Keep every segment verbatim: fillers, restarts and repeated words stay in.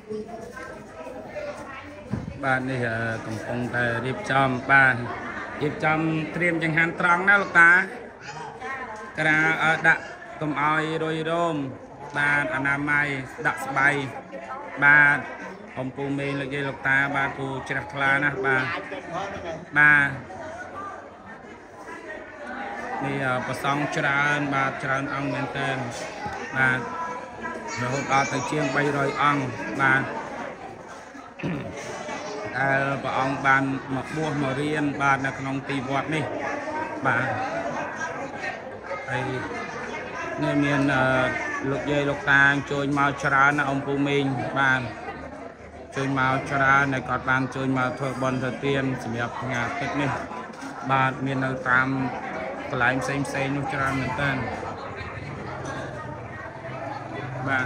bạn này cầm phong tại điệp chom bạn điệp chom tiêm chẳng hạn trăng đó lúc ta cái là đã cầm oi đôi rôm bạn anh em mai đặt bay ba ông cô mình là dây lục ta ba cô chặt la nè ba ba đi bờ sông tràn ba tràn ông men tên ba rồi hôm đó tới chiên bay rồi ông ba bà ông ban một buôn mà riêng ba là con tì vọt đi ba đây người miền lục dây lục tang trôi màu trà là ông phụ mình ba trôi màu trà này còn ban trôi màu thôi bon thời tiên chỉ nhập nhà tết này ba miền ở tam lại xem xem nó trà mình tên ba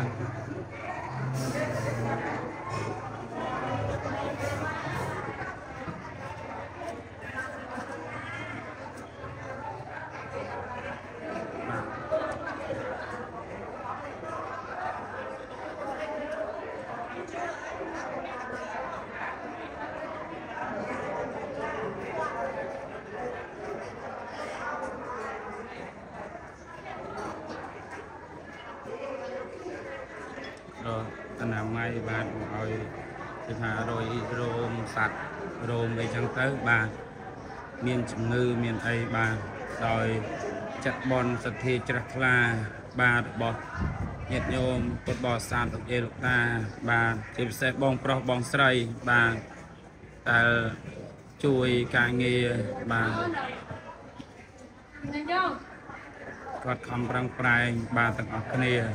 rồi anh làm ngay bạn rồi thì hà rồi rôm sạch rôm về trắng tới bà miền chủng ngư miền tây bà rồi chặt bon sạch thi chặt la bà bọt nhiệt nhôm bọt bò sàn tập dê lục ta bà tìm xe bong pro bong sray bà ta chui cà nghề bà quạt khăm răng prai bà tầng ở kia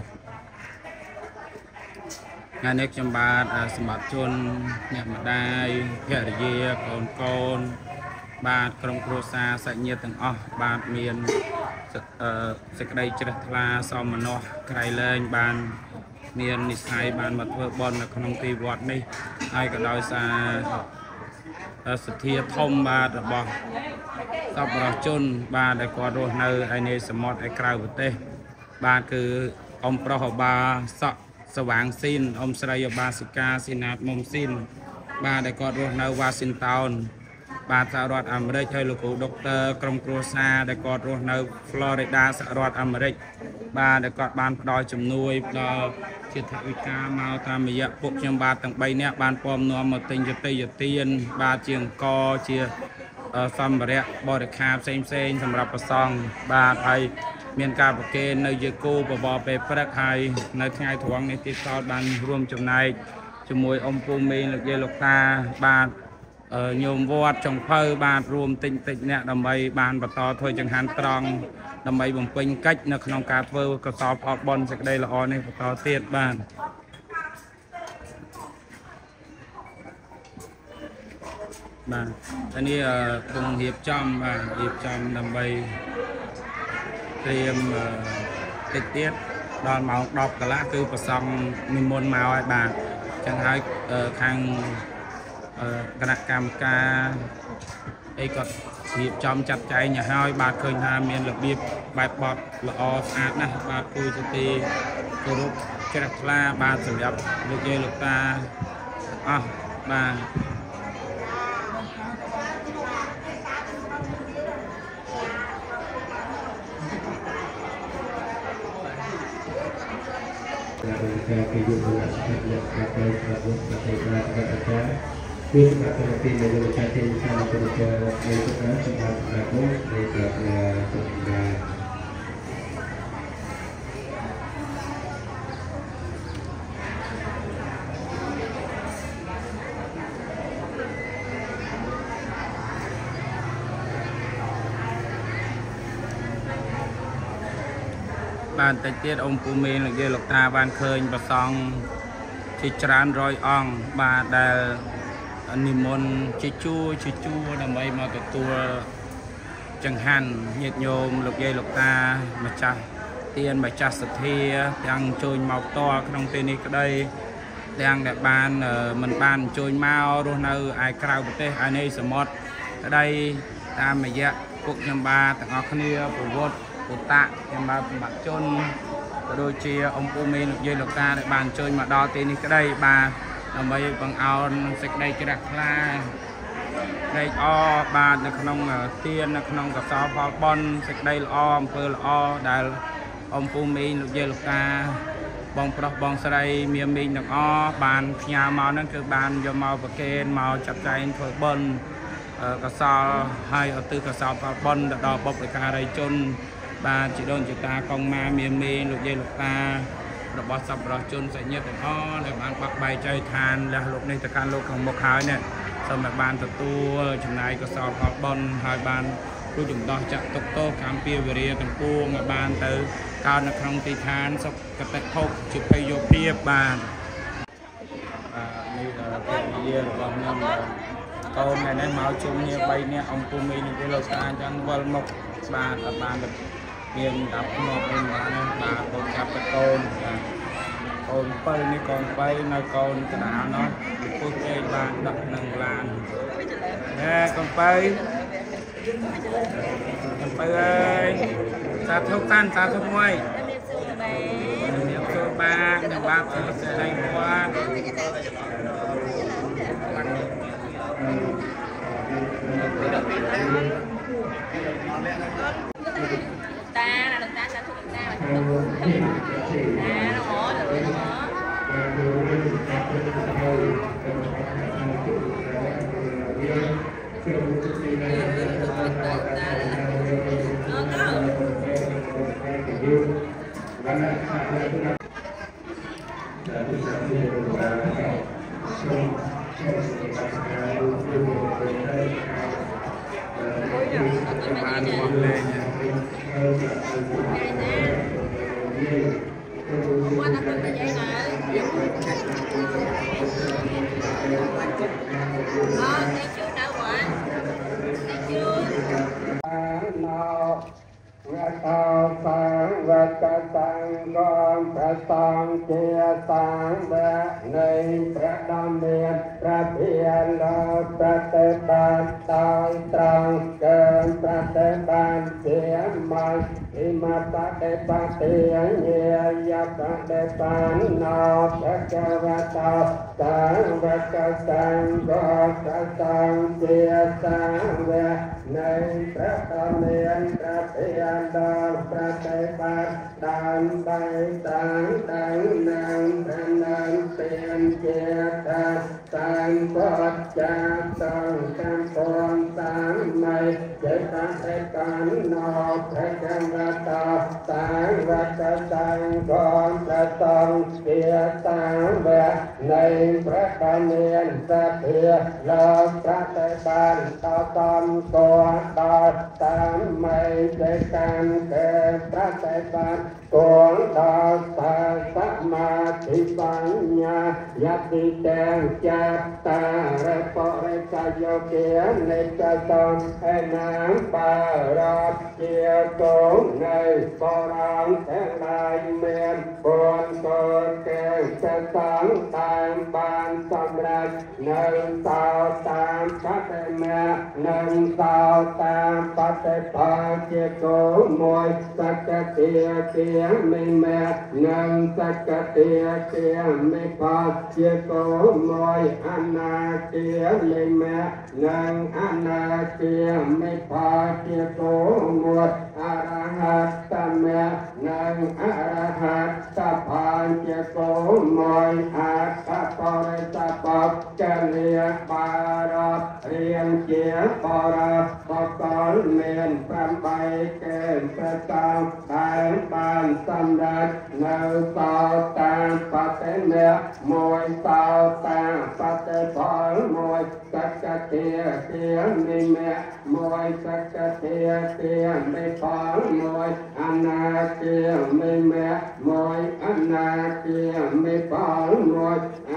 ngày nay trong baสมบัติชนเนี่ยมาได้เพื่อเยี่ยกอนกอนบาดกรมครัวซาใส่เงียตั้งอ๋อบาดเมียนสกได้เจริญทลาซอมมันอไกลเลยบานเมียนนิสัยบานมาเพื่อบอลในขนมตีวัดนี่ให้ก็ได้ซาสเทียทมบาดบอกซับเราจนบาดได้กอดรัวเนอไอเนสมอดไอคราวบุเต้บาดคืออมปรหบาสะสว่างสินอมสรายบาสิกาสินาดมุมสินบาได้กอดรถในวาชิงตันบาสหรัฐอเมริกให้ลูกด็อกเตอร์กรมครัวซาได้กอดรถในฟลอริดาสหรัฐอเมริกบาได้กอดบานพดอยจำนวนดอจิตวิกามาตามยะพวกยังบาตั้งใบเนี้ยบานปอมนัวมาติงจะตีจะเตียนบาเชียงกอเชียซัมบริบริคาเซนเซนสำหรับประซองบาไทยเมียนกาบเกนในเยกูปบไปประไทยในไงทวงในติดต่อบันรวมจำนายจมวยอมปูมีหลักเยลกตาบาดโยมวอดจงเพอบาดรวมติงติงเนี่ยดำใบบานปตอถอยจังหันตรองดำใบบ่มเป็นกัจในขนมกาเฟอร์กระสอบออกบอลสักได้ละออในปตอเตียดบ้านบ้านอันนี้ตรงเหียบจอมบ้านเหียบจอมดำใบเตรียมติดเตี้ยดอนเมาดอกกะละคือผสมมีมวลเมาไอ้บาจังให้ทางคณะกรรมการไอ้ก็หยิบจอมจัดใจอย่าให้บาดเคยทำเมียนระเบียบแบบบอดละอสะอาดนะบาดคุยจะตีกรุบกระลาบาดสำหรับลูกเยลูกตาอ่ะบาการไปดูแลสถานการณ์การไปประพฤติปฏิบัติการอาจารย์เพื่อสนับสนุนในเรื่องการที่ทำเป็นการในทุกการสำหรับการพูดในการงานสัญญาบ้านแต่เตี้ยองปูเมนหรือเยลกตาบ้านเคยประซองชิจานรอยอ่องบาดนิมนชิจูชิจูนำไปมาตัวตัวจังหันเงียบโยมหรือเยลกตามาจัดเตียนมาจัดสเทียยังโจยเมาต่อขนมเตนิก็ได้ยังแต่บ้านมันบ้านโจยเมาโรนเอาไอคราวประเทศไอเนสมอดก็ได้ตามมาเยอะพวกยมบาแต่งอคเนียปูวดปูตะยมบาบักจนโดยเชียองปูเมนเยลกตาในบ้านโจยมาดอเตนิก็ได้บาដើម្បីបង្អោនសេចក្តីជ្រះថ្លាដេកអបាទនៅក្នុងទាននៅក្នុងកសលផលបុណ្យសេចក្តីល្អអំពើល្អដែលអំពូមីងលោកយាយលោកតាបងប្រុសបងស្រីមានមីងទាំងអស់បានផ្ញើមកហ្នឹងគឺបានយកមកប្រគេនមកចាត់ចែងធ្វើបុណ្យកសលហើយឧទ្ទិសកសលផលបុណ្យទៅដល់បុព្វការីជនបាទជីដូនជីតាកងម៉ាមានមីងលោកយាយលោកតារបស់សប្បុរសជនសាច់ញាតិទាំងអស់ដែលបានបាក់បែកចែកឋានលះលោកនេះទៅកាន់លោកខាងមុខហើយនេះសូមឲ្យបានទទួលចំណាយកសលផលបុណ្យហើយបានរួចចំដោះចាក់ទុកទោសកម្មពាវេរាទាំងពួងឲ្យបានទៅកើតនៅក្នុងទីឋានសុគតិភពជាភ័យយោភាពបាទបាទនេះពេលវេលារបស់ខ្ញុំកូនថ្ងៃនេះមកជុំគ្នាបីនាក់អង្គពុំមីនេះលោកតាអញ្ចឹងវល់មុខបាទអត់បានមានដល់ភ្នំវិញបាទបាទកូនចាប់ទៅកូនបាទកូនបើនេះកូនបីនៅកូនកណ្ដាលនោះពុះគេបានដាក់នឹងឡានណែកូនបើកូនបើអើយសាធុតានសាធុមួយមានសួរបាទនឹងបាទសួរស្ដីគាត់ ta là được ta sẽ thuộc được ta là à nó mỏ được nó mỏ bạn một lên qua ta cần cái giấy này ờ thấy chưa đâu mà thấy chưa Vata sang vata sang con phật sang chia sang bệ này phật đam miên phật hiền lo phật tế ban tai trăng cơn phật tế ban chia mai ima phật tế ban tiền nhẹ ya phật tế ban no phật ca vata sang vata sang con phật sang chia sang bệ này phật đam miên phật hiền đàn phật tế ban đàn bay tán đàn nàng đàn nàng tiền chia ta tàn phật cha tàn tam con tàn mây chế tàn tế cán nọ thế căn ra ta tàn vật ta tàn con ta tàn kia tàn về này phật đàn niên ta thịa lơ phật tế ban ta tàn con ta tàn mây chế can kê phật tế ban con ta ta sát ma thị ban nha yat ti tang cha ta re po re cha yo kia ne cha son e nam ba ra chia cố này po rang thế lai miền con cơ kê cha sáng tam ban sam ra nâng sao tam phát te mẹ nâng sao tam phát te pa chia cố môi sắc ca tia tia mình mẹ nâng sắc ca tia tia mình pa chia cố môi anna tia mình mẹ nâng anna tia mình pa chia cố môi arahat ta mẹ nâng arahat ta pa chia cố môi a ta pa re ta pa cha lia ba ra riêng chia pa ra pa con miền pram bay kê sa tam đại ban sam ra nâng sao tam pa te mẹ môi sao tam pa te pa môi sắc ca tia tia mi mẹ môi sắc ca tia tia mi pa môi anna tia mi mẹ môi anna tia mi pa môi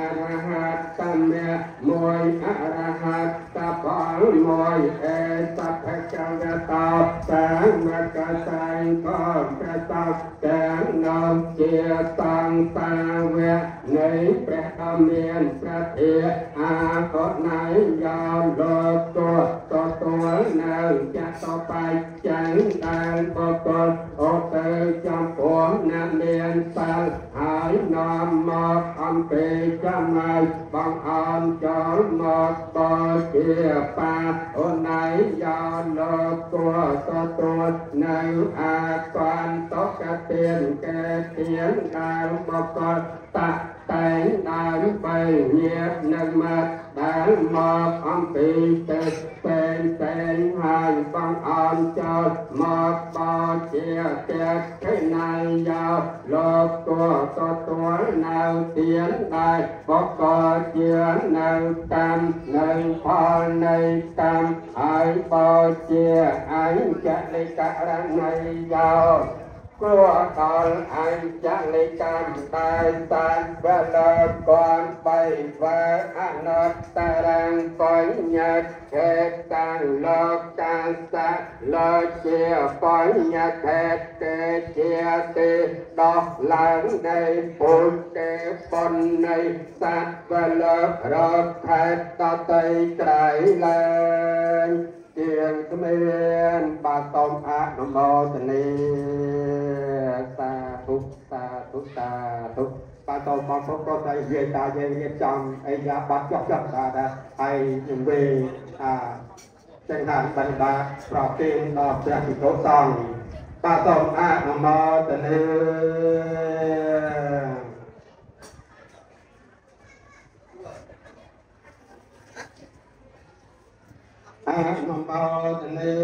arahat ta mẹ môi arahat ta pa môi e sa phật cha ra ta sáng ma ca sai con ca ta sáng nam ជាសង្សារវៈនៃព្រះអមាន ប្រតិអាកតណៃយោលោកទោទទួលនៅចាត់តបច្ច័យដែលបកលអូទៅចំពោះអ្នកមានសិលហើយនាំមកអំពីចំណៃបងអនចូលមកបជាបាអូនៃយោលោកទោទទួលនៅអាកន្តកទានកែទានដែលបកលតតែងដើមបីញាតនឹងមកដែលមកអំពីទៅពេញពេញហើយបងអនចូលមកបជាតែខេណៃយោលោកទោទទួលនៅទៀនដែលបកលជានៅតាមនៅផលនៃតាមហើយបជាអញ្ចလိករណៃយោព្រោះដល់អញ្ចလိកម្មតែតានវលើកនបីវើអនត្តរាងបញ្ញាខេតាំងលោកកាសៈលោកជាបញ្ញាខេតទេជាទេដោះឡើងនៃពុទ្ធទេបុណ្យនៃសត្វវលើរកខេតតតីត្រៃឡើងជាងគ្មានបាទសូមអនុមោទនាសាធុសាធុសាធុបាទសូមបងប្អូនក៏តែនិយាយតាយើងរៀបចំអីយ៉ាបាត់ចុះចុះតាហើយជំរាបអាចេញថាបណ្ដាប្រគេនដល់ព្រះភិក្ខុសង្ឃបាទសូមអនុមោទនាអនុមោទនា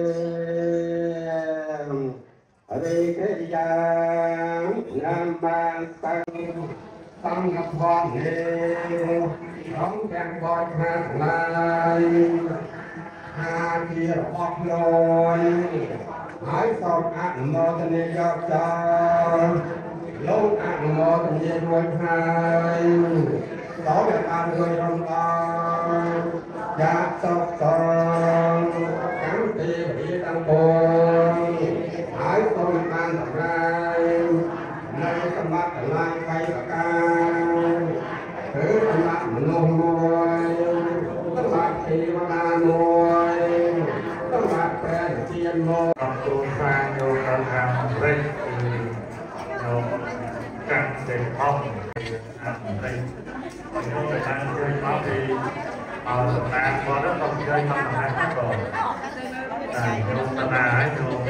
រិកេយ៉ាងណាមបានតាំងតាំងកបននេះក្នុងទាំងបរិខារឡាយអាជារបស់ខ្លួនហើយសូមអនុមោទនាយកចោលលោកអនុមោទនារួចហើយសូមឲ្យបានរួចរំដល់យ៉ាតកតកម្មទេវីទាំងពួងហើយសូមបានសម្រាប់នៅសម្បត្តិកន្លែងបៃប្រការគឺសម្បត្តិមនុស្សមួយសម្បត្តិទេវតាមួយសម្បត្តិព្រះជាមកទូសាយោកម្មខាងព្រៃគឺលោកកាត់ទេអស់អត់ទេខ្ញុំទៅតាមជួយមកពីអរសម្រាប់គាត់ទៅខ្ញុំជួយមកសម្រាប់គាត់តែខ្ញុំទៅណាហើយខ្ញុំ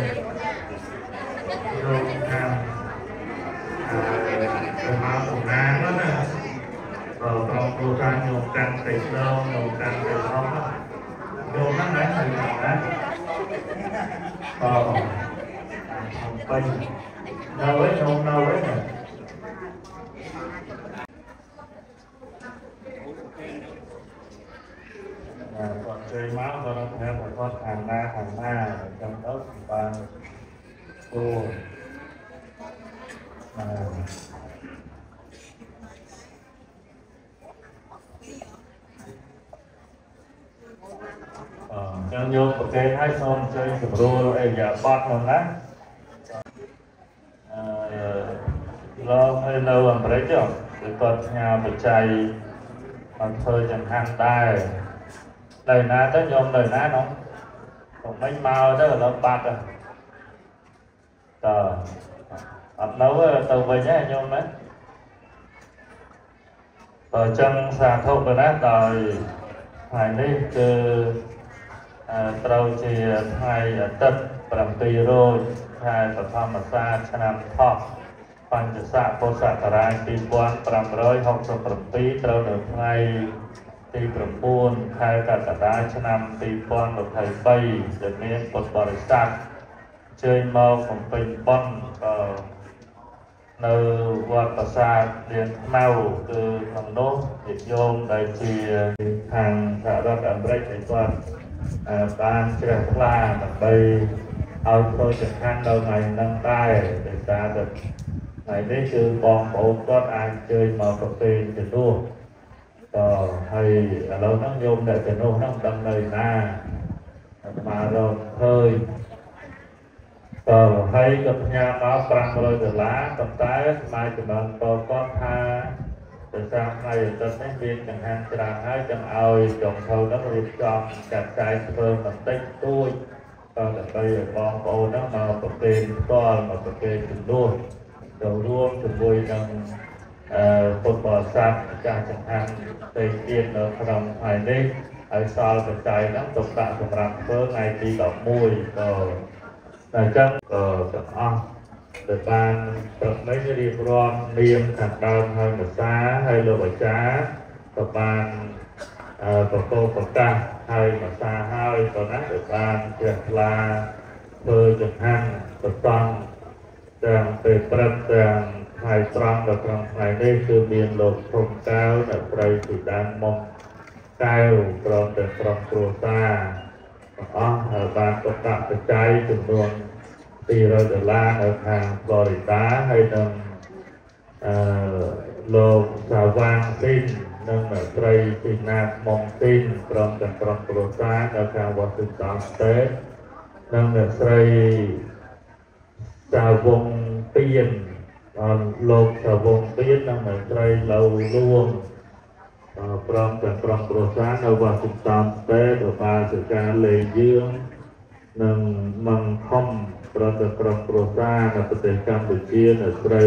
ខ្ញុំខាងអឺទៅមកសម្រាប់ហ្នឹងណាបើក្រុមគ្រួសារខ្ញុំកាន់ទៅដល់ខ្ញុំកាន់ទៅអស់ខ្ញុំហ្នឹងណាទៅណាអឺខ្ញុំពេញនៅវិញខ្ញុំនៅវិញគាត់chơi máu tôi nó theo một con hàng na hàng na trong đó và cô trong vô một cái hai son chơi sầm rô em giờ bát nó nát lo hay lâu làm đấy chứ để con nhà bị chạy còn thôi chẳng hàng tay đời ná tới nhôm đời ná nó còn mấy mau đó là nó bạc rồi tờ ập nấu tàu về nhé nhôm đấy tờ chân xà thô rồi đó tờ hai đi từ trâu chỉ hai tật bằng tì rồi hai tập tham mà xa cho nam thọ phầnจะสะโพสะตรายปีปวนปรำร้อยหกสิบปรำปีเต้าหนึ่งไงตีปรำปูนใครกัดตาชนำตีปวนหลบไทยไปจะมีบทบริษัทเชยเมาของเป็นป้อนในวัดประสาทเรียนเมาคือทางโน้ติดโยมได้ทีทางสหรัฐอเมริกาในวันบ้านเชียงคานไปเอาตัวจากข้างเราในนั่งได้แต่ตาแบบnày đấy chứ con bộ con ai chơi mà cà phê thì luôn rồi hay lâu nó nhôm để thì nó nó đâm nơi na mà rồi hơi ก็ให้กับญาติมาปรางเลยเดือดล้าตั้งแต่สมัยจำนวนต่อก้อนทาจะสร้างให้จนไม่เรียนอย่างหันจางให้จังเอาจงเท่านักเรียนจอมจัดใจเพิ่มมันเต็มตู้ก็จะไปมองโอ้นักมาประเคนก้อนมาประเคนถึงด้วยเราร่วมถึงบุยนังคนบ่อซักจากจังหันเต็มเกียรติเราพลังภายในไอ้ซอลกระจายน้ำตกตะสำหรับเพิ่มในปีดอกมุ้ยก็แต่จังก็จะอ้อแต่การตัดไม่ได้เรียบร้อยเรียมขัดดาวให้หมดซ้าให้โลบจ้าต่อการประโคประกาศให้หมดซ้าให้ตอนนั้นแต่การเกิดลาเพื่อจะหันตัดต้องแต่เป็นประเด็นไทยตรังกับตรังไทยได้คือเรียนโลกพรมเก้าในไตรสุดานมองเก้าตรองแต่ตรองโครซาอ๋อบางประกาศกระจายจำนวนตีเราเดือดร้อนในทางฟลอริดาให้นำโลกสาว่างสิ้นนำไตรสินามองสิ้นตรองแต่ตรองโครซาในทางวอชิงตันสเตทนำไตรสาวงเปียนโลกสาวงเปียนนำไตรเราล่วงพร้อมกับพร้อมโปรซาในวอชิงตันสเตทต่อมาจากการเลยเยื้องหนึ่งมังคอมพร้อมกับพร้อมโปรซาในประเทศกัมพูชีในไตร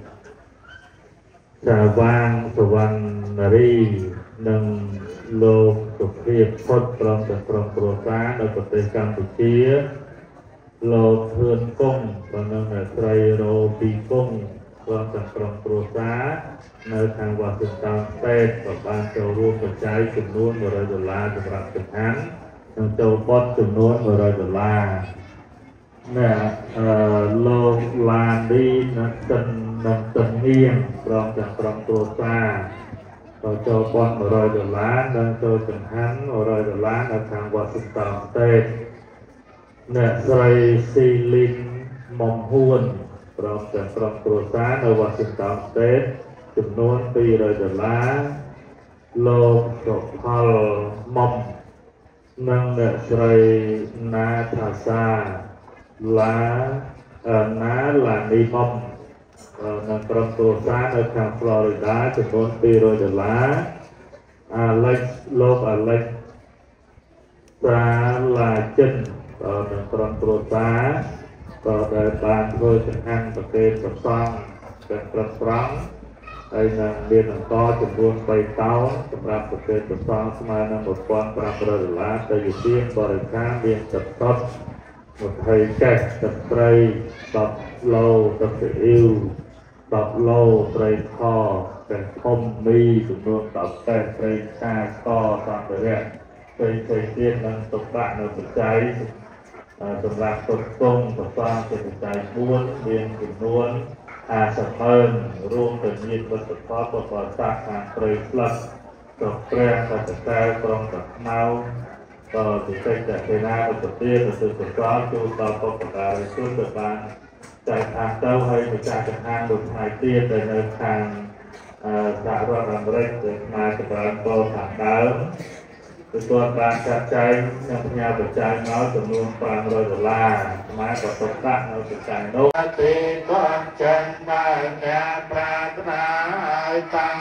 ชาวว่างสวรรค์นารีหนึ่งโลกสุขเพียรพดพร้อมกับพร้อมโปรซาในประเทศกัมพูชีโลกเพื่อนกุ้งพร้อมกับไตรโรปีกุ้งพร้อมกับพร้อมโปรซาในทางวอชิงตันสเตทกับการเข้าร่วมกระจายจำนวนร้อยดอลลาร์สำหรับจังหันทางเจ้าบอสจำนวนร้อยดอลลาร์เนี่ยโลกลานดีนักจันนักจันเงียงพร้อมกับพร้อมโปรซาต่อเจ้าบอสร้อยดอลลาร์ดังเจ้าจังหันร้อยดอลลาร์ในทางวอชิงตันสเตทเนี่ยไตรซีลินมอมฮวนพร้อมกับพร้อมโปรซาในวอชิงตันสเตทจำนวนปีร้อยดอลลาร์โลกสพอลมอมนังเนี่ยไตรนาทาซาลานาลานิมอมนังพร้อมโปรซาในทางฟลอริดาจำนวนปีร้อยดอลลาร์อาเล็กโลกอาเล็กซาลาจินต่อหนึ่งพร้อมโปรซาต่อได้บานเพื่อจังหันประเทศกับซ่องเป็นประครั้งไอ้นางเรียนอังกอจำนวนไปเต้าสำหรับประเทศกับซ่องสมัยนั้นหมดความปราบระลาแต่อยู่ที่บริการเรียนจัดทดหมดไทยแก่จัดไตรตับโลตับอิวตับโลไตรคอแต่พมมีจำนวนตับแต่ไตรชาข้อตามไปเรื่อยเคยเคยเทียนนั้นตกบ้านในปัจจัยสำหรับตกตรงตกฟ้าเป็นปัจจัยบ้วนเรียนจำนวนอาสะเพิ่มรวมเป็นยินวัตถุพอประกอบสร้างทางเปรย์พลัดตกแปรปัจจัยตรงกับเมาก็จะเป็นจากเทน่าอุปเทศอุปกรณ์จูต่อประกอบช่วยประการใจทางเต้าให้มีการจัดทางดุจหายเตี้ยในแนวทางสารวัตรอเมริกมาจากการโตฐานดาวตัวการจัดใจในปัญญาปัจจัยน้อยจำนวนปางร้อยดอลลาร์มากับตกตั้งเราปัจจัยโน้ตตีก้อนจันมาแก่ปราศนาตัง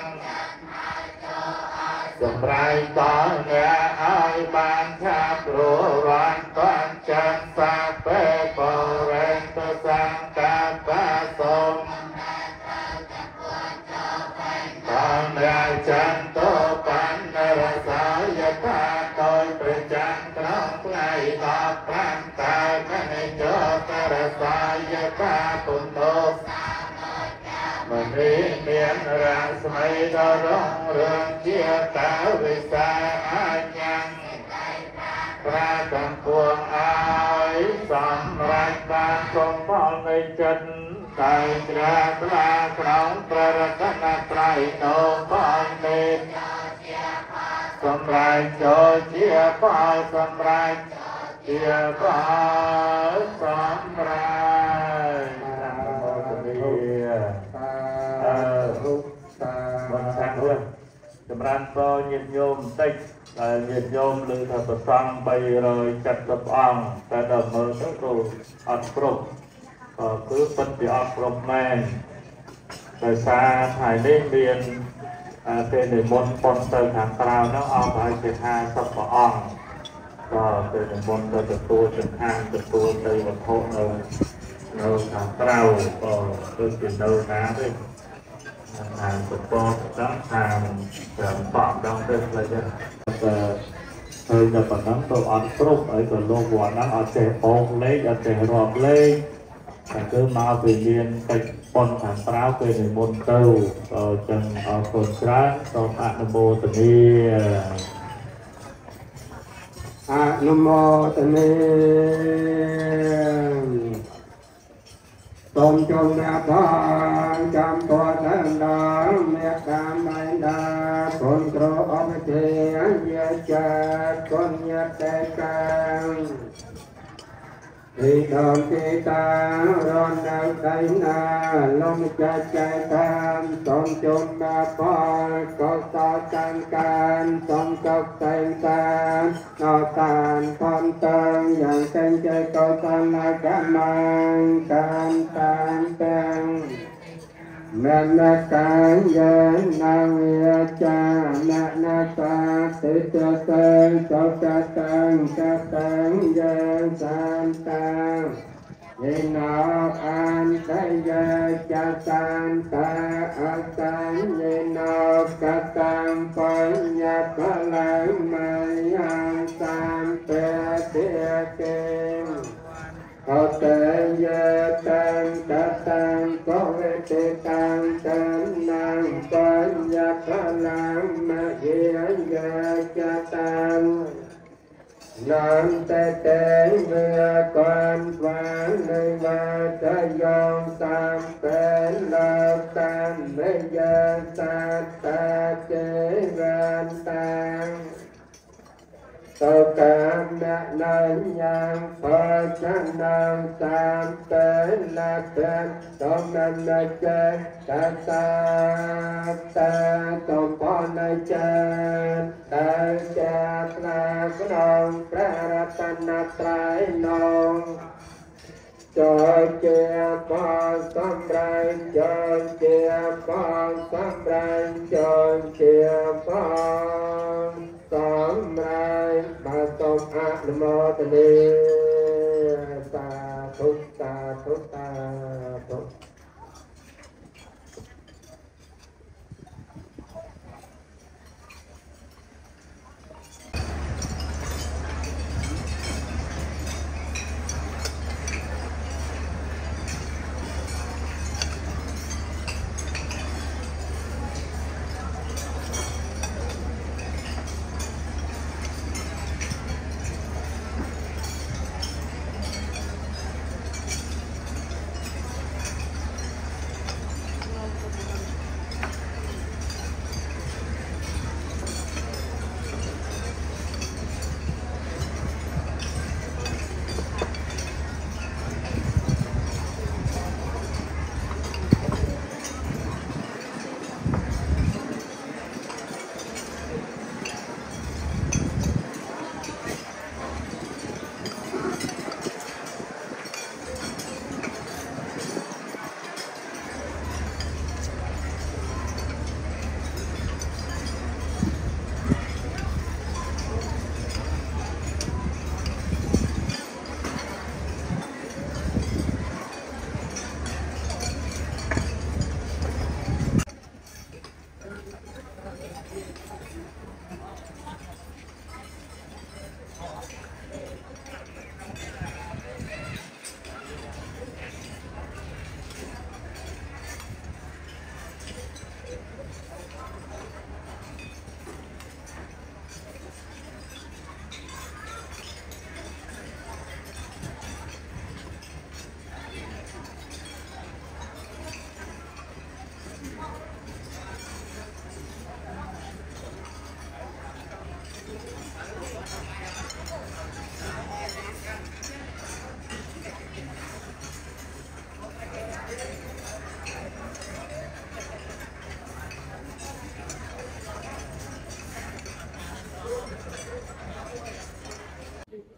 สมไรต่อแก่ไอ้บางชาปลุรันก้อนจันสาเปโปเรนตสังกาปะสมตอนแรกจันโตปันนรสายตาโดยประจันทร์ไกลตอบพลังตายไม่ในโจตรสายตาปุนโตมันมีเมียนรังสมัยดอรงเรืองเชี่ยตาวิสาอาญังพระกังพวงอายสำรักบานคงพอในจันไตรกระตราครองประรัตนไตรโนปอยเมนสำรักโจเชี่ยปอยสำรักเชี่ยปอยสำรักวันชันด้วยจำรันก็เย็นโยมติดเย็นโยมหรือถ้าประสังไปเลยจัดกับอ่างแต่ดำเนินก็ครูอัดครบก็คือเป็นปีออกรมแมนแต่ซาถ่ายได้เรียนเป็นในมณฑลเตอร์ทางกลางน้องเอาไปเจ็ดห้าสัปอ่องก็เป็นในมณฑลเตอร์ตัวจนห้างเตอร์ตัวเตอร์วันโพเราเราทางกลางก็คือเป็นเราน้ำด้วยทางเตอร์ตัวทั้งทางแบบปอบดังเตอร์อะไรเนี่ยแต่เคยจะเป็นน้ำตัวอันตรุกไอ้ตัวโลกวันนั้นอาจจะโป่งเล็กอาจจะรอบเล็กแต่ก็มาเป็นเรียนไปปนทางกลางเป็นในมณฑลก็จึงเอาคนกลางต้องอนุโมทนีอนุโมทนีตมจงแม่พานจำตัวสันดาเมียตามในดาคนโกรธเทียนเยจัดคนเยตกันที่ดอนที่ตาร้อนดาวใจนาลมจะใจตามตมจงแม่พานก็ต่อกันกันตมกับใจตามนอตานพรเติงอย่างเต็มใจก็ตันละกันมังกันตานเต็งแม่นาการยันนาเวียจานานาตาติดจะเติงเจ้าจะเติงจะเติงยันสานตายินออันใจยันจะสานตาอัตังยินอกตังปัญญาพลังมายังสานเตเตเกเอาแต่ยะตังกัตตังก็เวทิตังตันนังปัญญาพลังมาเยียยะจะตังนันแต่แต่เมื่อก่อนวันในวันจะยอมตามเป็นหลักตันไม่ยะสัตตาเจริญตังตกามะนันยังพอชันนังตามเป็นหลักเป็นตมนันนะเจตตาตาตมพรในเจตาเจตนาขนมพระรัตนตรัยนงจอยเจียปองสำไรจอยเจียปองสำไรจอยเจียปองสำไรมาตมอนุโมทนีสาธุสาธุสาธุจ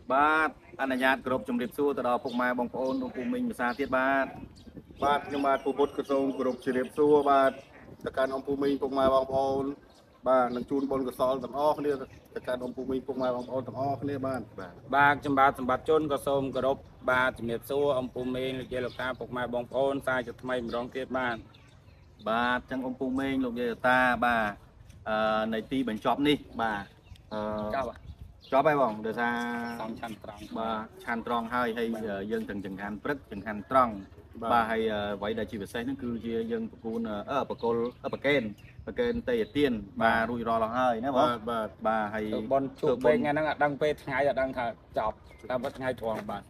បាទអនុញ្ញាតគ្រប់ជំរាបសួរទៅដល់ពុកម៉ែបងប្អូនលោកពូមីងភាសាទៀតបាទបាទខ្ញុំបាទពូពុទ្ធក៏សូមគោរពជម្រាបសួរបាទទៅកាន់អង្គពូមីងពុកម៉ែបងប្អូនបាទនឹងជូនបុណ្យកុសលទាំងអស់គ្នាទៅកាន់អង្គពូមីងពុកម៉ែបងប្អូនទាំងអស់គ្នាបាទបាទបាទចំបាទសម្បត្តិជនក៏សូមគោរពបាទជំរាបសួរអង្គពូមីងលោកយាយលោកតាពុកម៉ែបងប្អូនសាជាថ្មីម្ដងទៀតបាទបាទចឹងអង្គពូមីងលោកយាយលោកតាបាទអឺในទីបញ្ចប់នេះបាទអឺចប់ចប់ហើយបងដោយសារសំឆាន់ត្រង់បាទឆាន់ត្រង់ហើយហើយយើងទាំងចង្ហាន់ព្រឹកចង្ហាន់ត្រង់បាទហើយអ្វីដែលជាពិសេសហ្នឹងគឺជាយើងប្រគួនអឺបកុលប្រកេនប្រកេនតេយទានបាទរួចរាល់ហើយណាបងបាទបាទហើយបនជួបពេកថ្ងៃហ្នឹងអត់ដឹងពេលថ្ងៃអត់ដឹងថាចប់តាមថ្ងៃត្រង់បាទ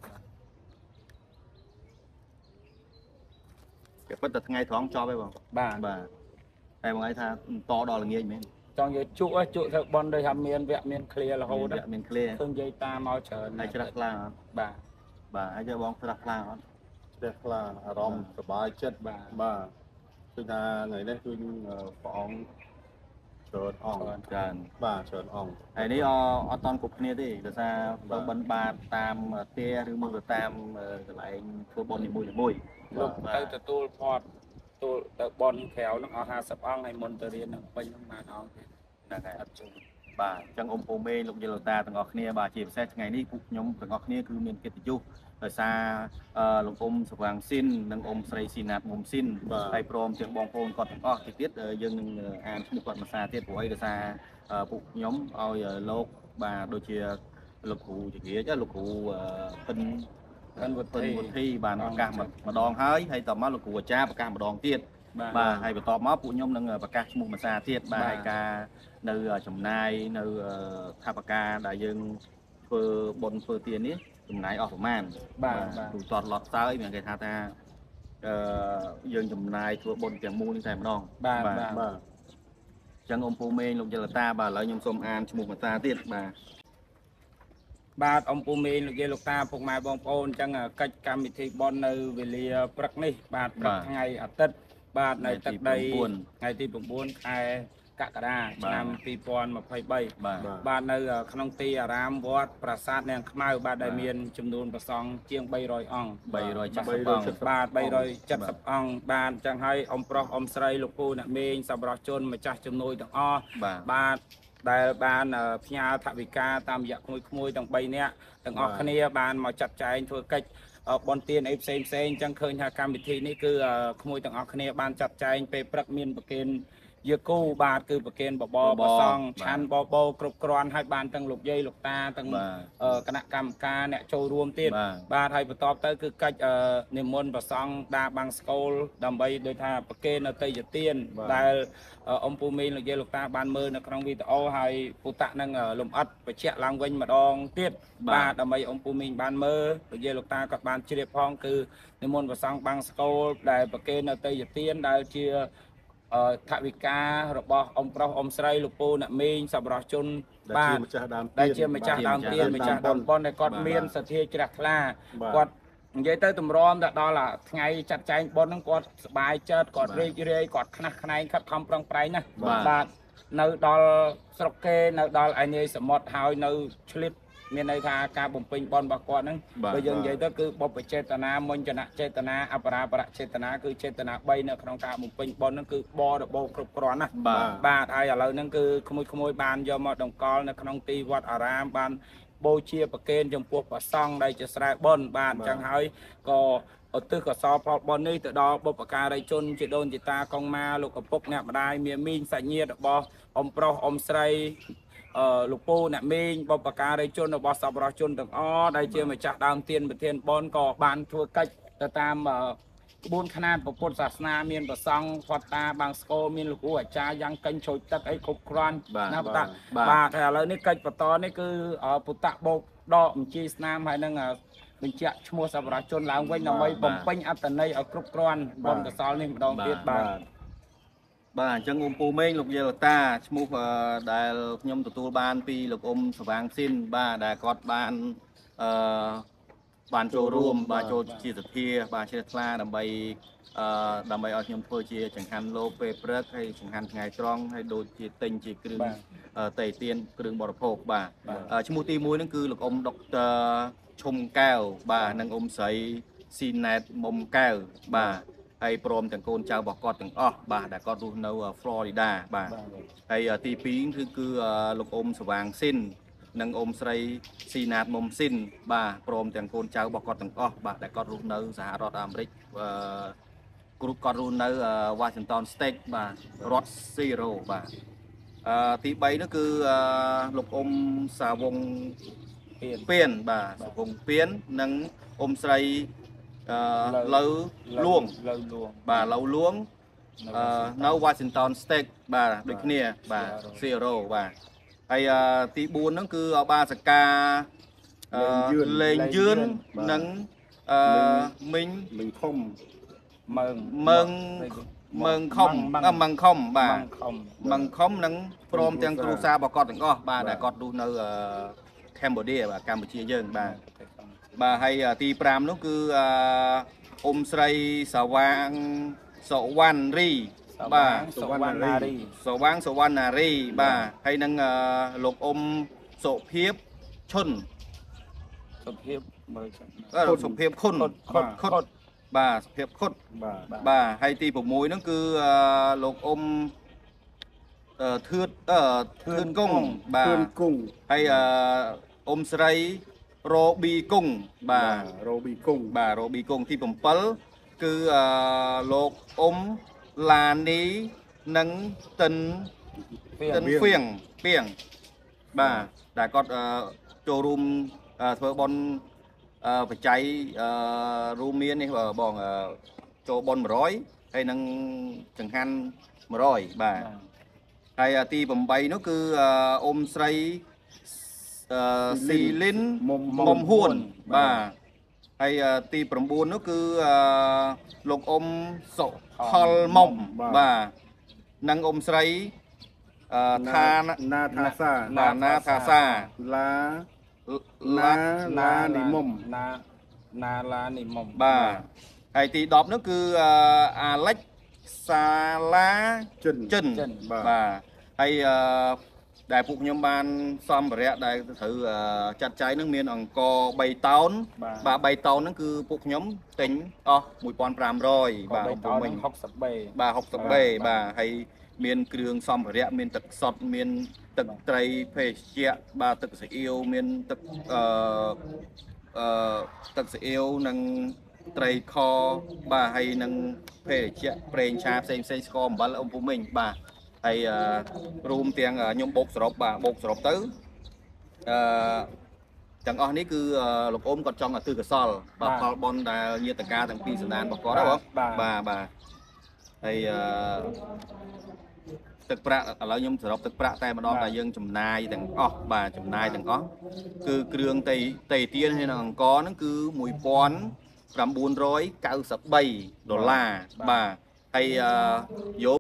គេពិតតែថ្ងៃត្រង់ចប់ហើយបងបាទបាទតែបងឯងថាតដល់ល្ងាចមែនចង់យកជក់ជក់ធ្វើបនដោយថាមានវគ្គមានឃ្លារហូតវគ្គមានឃ្លាឃើញនិយាយតាមមកច្រើនហើយច្រាស់ខ្លាំងអត់បាទបាទហើយយកបងច្រាស់ខ្លាំងអត់ច្រាស់ខ្លាំងអារម្មណ៍សប្បាយចិត្តបាទបាទគឺថាថ្ងៃនេះគឺព្រះអង្គច្រើនអង្គច្រើនបាទច្រើនអង្គហើយនេះអត់តន់គ្រប់គ្នាទេដោយសារបើបិណ្ឌបាតតាមផ្ទះឬមកទៅតាមកន្លែងធ្វើបុណ្យនីមួយៗលោកទៅទទួលផាត់ទទួលទៅបនក្រៅហ្នឹងអស់ហាសិបអង្គហើយមុនទៅរៀននឹងពេញហ្នឹងបានអង្គទៀតហ្នឹងហើយអត់ជុំបាទអញ្ចឹងអ៊ំពូមេលោកយាយលោកតាទាំងអស់គ្នាបាទជាពិសេសថ្ងៃនេះពួកខ្ញុំទាំងអស់គ្នាគឺមានកិត្តិយសដោយសារលោកអ៊ំសវាងស៊ីននិងអ៊ំស្រីស៊ីណាតមុំស៊ីនហើយព្រមទាំងបងប្អូនគាត់ទាំងអស់ទៀតយើងនឹងអានឈ្មោះគាត់ភាសាទៀតព្រោះអីដោយសារពួកខ្ញុំឲ្យលោកបាទដូចជាលោកគ្រូជារាជលោកគ្រូពិនពិនវុធីបានប្រកាសម្ដងហើយហើយតមកលោកគ្រូអាចារ្យប្រកាសម្ដងទៀតបាទហើយបន្ទាប់មកពួកខ្ញុំនឹងប្រកាសឈ្មោះភាសាទៀតបាទហើយការនៅចំណាយនៅថាបការដែលយើងធ្វើបុណ្យធ្វើទាននេះចំណាយអស់ប្រមាណបាទទូទាត់ឡត់សើយមានគេថាថាអឺយើងចំណាយធ្វើបុណ្យទាំងមូលនេះតែម្ដងបាទបាទអញ្ចឹងអ៊ំពូមេងលោកយលតាបាទឥឡូវខ្ញុំសូមអានឈ្មោះភាសាទៀតបាទបាទអ៊ំពូមេងលោកយាយលោកតាពុកម៉ែបងប្អូនអញ្ចឹងកិច្ចកម្មវិធីបុណ្យនៅវេលាព្រឹកនេះបាទព្រឹកថ្ងៃអាទិត្យបាទនៅទឹកដីថ្ងៃទី9ខែកក្កដាឆ្នាំពីរពាន់ម្ភៃបីបាទនៅក្នុងទីអារាមវត្តប្រាសាទនាងខ្មៅបាទដែលមានចំនួនព្រះសង្ឃជាងបីរយអង្គបីរយចិតសិបអង្គបាទបីរយចិតសិបអង្គបាទអញ្ចឹងហើយអ៊ំប្រុសអ៊ំស្រីលោកពូអ្នកមេងសប្បុរសជនម្ចាស់ជំនួយទាំងអស់បាទដែលបានផ្ញើថវិកាតាមរយៈក្មួយក្មួយទាំងបីនាក់ទាំងអស់គ្នាបានមកចាត់ចែងធ្វើកិច្ចបនទានអីផ្សេងផ្សេងអញ្ចឹងឃើញថាកម្មវិធីនេះគឺក្មួយទាំងអស់គ្នាបានចាត់ចែងពេលព្រឹកមានប្រគិនយាគូបាទគឺប្រគិនបបបសងឆាន់បបគ្រប់គ្រាន់ហើយបានទាំងលោកយាយលោកតាទាំងគណៈកម្មការអ្នកចូលរួមទៀតបាទហើយបន្ទាប់ទៅគឺកិច្ចនិមន្តប្រសង់ដាបាំងស្កូលដើម្បីដូចថាប្រគិននៅតេយទានដែលអ៊ំពូមីងលោកយាយលោកតាបានមើលនៅក្នុងវីដេអូហើយពូតាក់នឹងលំអិតបញ្ជាក់ឡើងវិញម្ដងទៀតបាទដើម្បីអ៊ំពូមីងបានមើលលោកយាយលោកតាក៏បានជ្រាបផងគឺនិមន្តប្រសង់បាំងស្កូលដែលប្រគិននៅតេយទានដែលជាថវិការបស់អ៊ំប្រុសអ៊ំស្រីលោកពូអ្នកមេងសប្បុរសជនបាទដែលជាម្ចាស់ដើមទានម្ចាស់ដើមប៉ុនដែលគាត់មានសទ្ធាជ្រះថ្លាគាត់និយាយទៅតម្រាំទៅដល់ថ្ងៃចាត់ចែងប៉ុនហ្នឹងគាត់សប្បាយចិត្តគាត់រីករាយគាត់ខ្នះខ្នែងខិតខំប្រឹងប្រែងណាបាទនៅដល់ស្រុកគេនៅដល់ឯនាយសមុទ្រហើយនៅឆ្លៀតមានន័យថាការបំពេញបនរបស់គាត់ហ្នឹងបើយើងនិយាយទៅគឺបុព្វចេតនាមុញ្ញនៈចេតនាអបរាបរចេតនាគឺចេតនាបីនៅក្នុងការបំពេញបនហ្នឹងគឺបរបបោគ្រប់គ្រាន់ណាបាទហើយឥឡូវហ្នឹងគឺក្មួយក្មួយបានយកមកដង្កល់នៅក្នុងទីវត្តអារាមបានបូជាប្រគេនចំពោះព្រះសង្ឃដែលជាស្រែបុណ្យបាទអញ្ចឹងហើយក៏ឧទ្ទិសកុសលផលបុណ្យនេះទៅដល់បុព្វការីជនជីដូនជីតាកងម៉ាលោកឪពុកអ្នកម្ដាយមាមីងសាច់ញាតិរបស់អ៊ំប្រុសអ៊ំស្រីអឺលោកពូអ្នកមេងបុព្វការីជនរបស់សប្បុរសជនទាំងអស់ដែលជាម្ចាស់ដើមទានប្រធានបនក៏បានធ្វើកិច្ចទៅតាមក្បួនខ្នាតពុទ្ធសាសនាមានប្រសង់វត្តតាបាំងស្គរមានលោកគ្រូអាចារ្យយ៉ាងកិញ្ចជ្រោចទឹកអីគ្រប់គ្រាន់ណាពុទ្ធបាទហើយឥឡូវនេះកិច្ចបន្តនេះគឺពុទ្ធបោកដកបញ្ជីស្នាមហើយនឹងបញ្ជាក់ឈ្មោះសប្បុរសជនឡើងវិញដើម្បីបំពេញអត្តន័យឲ្យគ្រប់គ្រាន់បុណ្យកុសលនេះម្ដងទៀតបាទបាទអញ្ចឹងអ៊ំពូមេងលោកយាយលោកតាឈ្មោះដែលខ្ញុំទទួលបានពីលោកអ៊ំសវាងស៊ីនបាទដែលគាត់បានអឺបានចូលរួមបាទចូលជាសភាបាទជ្រះថ្លាដើម្បីអឺដើម្បីឲ្យខ្ញុំធ្វើជាចង្ហាន់លោកពេលព្រឹកហើយចង្ហាន់ថ្ងៃត្រង់ហើយដូចជាទិញជាគ្រឿងតេទៀនគ្រឿងបរិភោគបាទឈ្មោះទីមួយហ្នឹងគឺលោកអ៊ំដុកទ័រឈុំកែវបាទនិងអ៊ំស្រីស៊ីណែតមុំកែវបាទហើយព្រមទាំងកូនចៅរបស់គាត់ទាំងអស់បាទដែលគាត់រស់នៅ Florida បាទហើយទីពីរគឺគឺលោកអ៊ំសវាងស៊ីននិងអ៊ំស្រីស៊ីណាតមុំស៊ីនបាទព្រមទាំងកូនចៅរបស់គាត់ទាំងអស់បាទដែលគាត់រស់នៅសហរដ្ឋអាមេរិកអឺគ្រប់គាត់រស់នៅ Washington State បាទរដ្ឋ Zero បាទអឺទីបីនោះគឺលោកអ៊ំសាវងពៀនបាទសាវងពៀននិងអ៊ំស្រីអឺឡូវលួងឡូវលួងបាទឡូវលួងអឺនៅ Washington State បាទដូចគ្នាបាទ Zero បាទហើយទីបួនហ្នឹងគឺបាសកាលេងយឿននិងអឺមីងមីងខំមើងមើងមើងខំម៉ងខំបាទម៉ងខំនិងព្រមទាំងគ្រួសាររបស់គាត់ទាំងអស់បាទដែលគាត់រស់នៅកម្ពុជាបាទកម្ពុជាយើងបាទបាទហើយទីប្រាំនោះគឺអ៊ំស្រីសាវាងសវណ្ណរីបាទសវណ្ណនារីសវាងសវណ្ណនារីបាទហើយនឹងលោកអ៊ំសុភាពឈុនសុភាពមើលសុភាពខុនខុតខុតបាទសុភាពខុតបាទបាទហើយទី៦ហ្នឹងគឺលោកអ៊ំធឿតធឿនគង់បាទធឿនគង់ហើយអ៊ំស្រីរ៉ូប៊ីគង់បាទរ៉ូប៊ីគង់បាទរ៉ូប៊ីគង់ទី៧គឺលោកអ៊ំឡានីនិងតិនតិនហ្វៀងហ្វៀងបាទដែលគាត់ចូលរួមធ្វើបុណ្យបច្ច័យរួមមាននេះបងចូលបុណ្យមួយរយហើយនឹងចង្ហាន់មួយរយបាទហើយទី៨នោះគឺអ៊ំស្រីស៊ីលីនមុំហ៊ួនបាទហើយទី៩នោះគឺលោកអ៊ំសុខលមុំបាទនិងអ៊ំស្រីថាណាថាសាបាទណាថាសាឡាឡាឡានីមុំណាណាឡានីមុំបាទហើយទីដប់នោះគឺអាលិចសាឡាចិនចិនបាទហើយដែលពួកខ្ញុំបានសម្ភារៈដែលត្រូវចាត់ចែងនឹងមានអង្គរបីតោនបាទបីតោនហ្នឹងគឺពួកខ្ញុំទិញអស់មួយពាន់ប្រាំរយបាទទៅវិញហុកសិបបេបាទហុកសិបបេបាទហើយមានគ្រឿងសម្ភារៈមានទឹកសុទ្ធមានទឹកត្រីភេសជ្ជៈបាទទឹកស៊ីអ៊ីវមានទឹកអឺអឺទឹកស៊ីអ៊ីវនិងត្រីខបាទហើយនឹងភេសជ្ជៈប្រេងឆាផ្សេងផ្សេងស្ករអំបិលអ៊ំពូមីងបាទហើយរួមទាំងខ្ញុំបូកសរុបបាទបូកសរុបទៅអឺទាំងអស់នេះគឺលោកអ៊ំគាត់ចង់ឲ្យទិសកសលបាទផលបនដែលញាតិការទាំងពីរសណ្ដានរបស់គាត់ហ៎បងបាទបាទហើយអឺទឹកប្រាក់ឥឡូវខ្ញុំសរុបទឹកប្រាក់តែម្ដងដែលយើងចំណាយទាំងអស់បាទចំណាយទាំងអស់គឺគ្រឿងតេតេទៀនហើយនឹងអង្គរហ្នឹងគឺមួយពាន់ប្រាំបួនរយកៅសិបបីដុល្លារបាទហើយយក